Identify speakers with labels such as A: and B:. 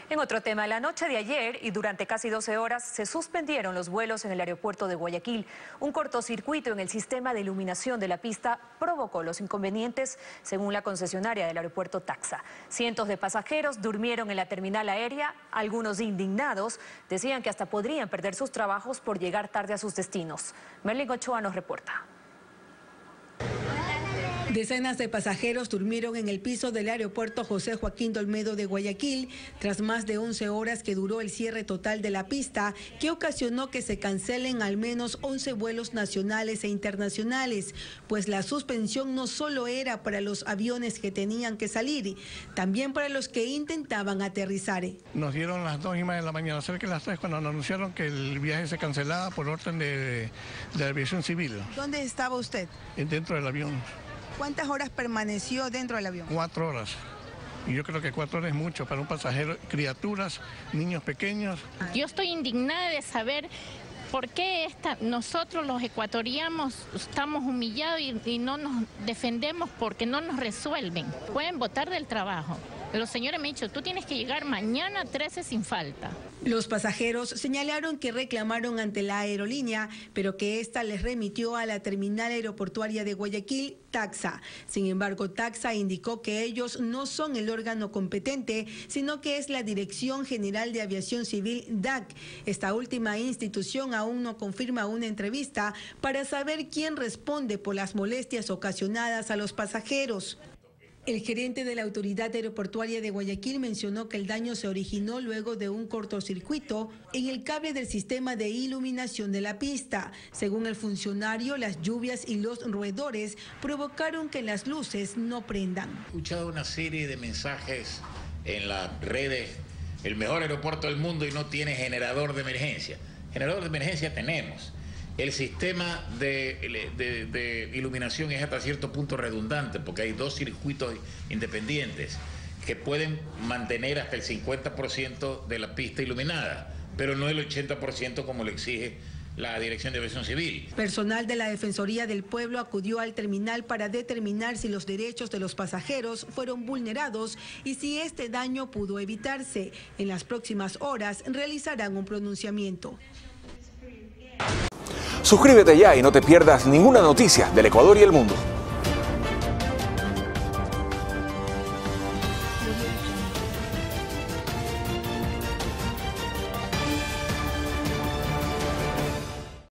A: En otro tema, la noche de ayer y durante casi 12 horas se suspendieron los vuelos en el aeropuerto de Guayaquil. Un cortocircuito en el sistema de iluminación de la pista provocó los inconvenientes, según la concesionaria del aeropuerto Taxa. Cientos de pasajeros durmieron en la terminal aérea. Algunos indignados decían que hasta podrían perder sus trabajos por llegar tarde a sus destinos. Merlin Ochoa nos reporta.
B: Decenas de pasajeros durmieron en el piso del aeropuerto José Joaquín Olmedo de Guayaquil tras más de 11 horas que duró el cierre total de la pista, que ocasionó que se cancelen al menos 11 vuelos nacionales e internacionales, pues la suspensión no solo era para los aviones que tenían que salir, también para los que intentaban aterrizar.
C: Nos dieron las 2:30 de la mañana, cerca de las 3, cuando nos anunciaron que el viaje se cancelaba por orden de la aviación civil.
B: ¿Dónde estaba usted?
C: Dentro del avión.
B: ¿Cuántas horas permaneció dentro del avión?
C: 4 horas. Y yo creo que 4 horas es mucho para un pasajero, criaturas, niños pequeños.
D: Yo estoy indignada de saber por qué nosotros los ecuatorianos estamos humillados y no nos defendemos porque no nos resuelven. Pueden votar del trabajo. Los señores me han dicho, tú tienes que llegar mañana 13 sin falta.
B: Los pasajeros señalaron que reclamaron ante la aerolínea, pero que ésta les remitió a la terminal aeroportuaria de Guayaquil, Taxa. Sin embargo, Taxa indicó que ellos no son el órgano competente, sino que es la Dirección General de Aviación Civil, DAC. Esta última institución aún no confirma una entrevista para saber quién responde por las molestias ocasionadas a los pasajeros. El gerente de la Autoridad Aeroportuaria de Guayaquil mencionó que el daño se originó luego de un cortocircuito en el cable del sistema de iluminación de la pista. Según el funcionario, las lluvias y los roedores provocaron que las luces no prendan.
E: He escuchado una serie de mensajes en las redes, el mejor aeropuerto del mundo y no tiene generador de emergencia. Generador de emergencia tenemos. El sistema de iluminación es hasta cierto punto redundante porque hay 2 circuitos independientes que pueden mantener hasta el 50% de la pista iluminada, pero no el 80% como lo exige la Dirección de Aviación Civil.
B: Personal de la Defensoría del Pueblo acudió al terminal para determinar si los derechos de los pasajeros fueron vulnerados y si este daño pudo evitarse. En las próximas horas realizarán un pronunciamiento.
F: Suscríbete ya y no te pierdas ninguna noticia del Ecuador y el mundo.